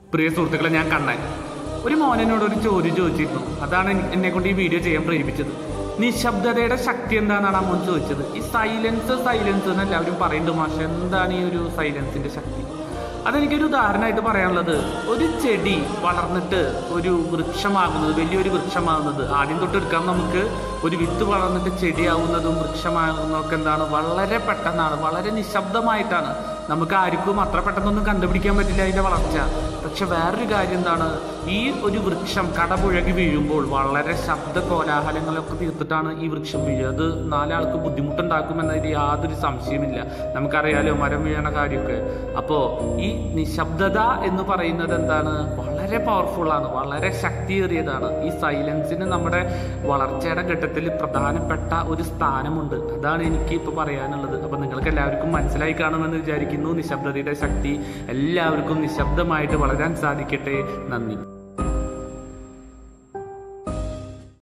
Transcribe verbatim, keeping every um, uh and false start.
പ്രിയ സുഹൃത്തുക്കളെ, ഞാൻ കണ്ണൻ. ഒരു മോനോട് ഒരു ചോദ്യം ചോദിച്ചിരുന്നു. അതാണ് എന്നെ കൊണ്ട് ഈ വീഡിയോ ചെയ്യാൻ പ്രേരിപ്പിച്ചത്. നിശബ്ദതയുടെ ശക്തി എന്താണെന്നാണ് ആ മോൻ ചോദിച്ചത്. ഈ സൈലൻസ് സൈലൻസ് എന്ന് എല്ലാവരും പറയുന്നുണ്ട്. മാഷെ, എന്താണ് ഈ ഒരു സൈലൻസിന്റെ ശക്തി? അതെനിക്കൊരു ഉദാഹരണമായിട്ട് പറയാനുള്ളത്, ഒരു ചെടി വളർന്നിട്ട് ഒരു വൃക്ഷമാകുന്നത്, വലിയൊരു വൃക്ഷമാകുന്നത് ആദ്യം തൊട്ട് എടുക്കാം നമുക്ക്. ഒരു വിത്ത് വളർന്നിട്ട് ചെടിയാവുന്നതും വൃക്ഷമാകുന്നതൊക്കെ എന്താണ്, വളരെ പെട്ടെന്നാണ്, വളരെ നിശബ്ദമായിട്ടാണ്. നമുക്ക് ആർക്കും അത്ര പെട്ടെന്നൊന്നും കണ്ടുപിടിക്കാൻ പറ്റില്ല അതിൻ്റെ വളർച്ച. പക്ഷെ വേറൊരു കാര്യം എന്താണ്, ഈ ഒരു വൃക്ഷം കടപുഴകി വീഴുമ്പോൾ വളരെ ശബ്ദ കോലാഹലങ്ങളൊക്കെ തീർത്തിട്ടാണ് ഈ വൃക്ഷം വീഴുക. അത് നാലാൾക്ക് ബുദ്ധിമുട്ടുണ്ടാക്കുമെന്നതിൽ യാതൊരു സംശയമില്ല. നമുക്കറിയാലോ മരം വീഴണ കാര്യമൊക്കെ. അപ്പോൾ ഈ നിശബ്ദത എന്ന് പറയുന്നത് എന്താണ്, വളരെ പവർഫുള്ളാണ്, വളരെ ശക്തിയേറിയതാണ്. ഈ സൈലൻസിന് നമ്മുടെ വളർച്ചയുടെ ഘട്ടത്തിൽ പ്രധാനപ്പെട്ട ഒരു സ്ഥാനമുണ്ട്. അതാണ് എനിക്ക് ഇപ്പോൾ പറയാനുള്ളത്. അപ്പം നിങ്ങൾക്ക് എല്ലാവർക്കും മനസ്സിലായി കാണുമെന്ന് വിചാരിക്കുന്നു നിശബ്ദതയുടെ ശക്തി. എല്ലാവർക്കും നിശബ്ദമായിട്ട് വളരാൻ സാധിക്കട്ടെ. നന്ദി.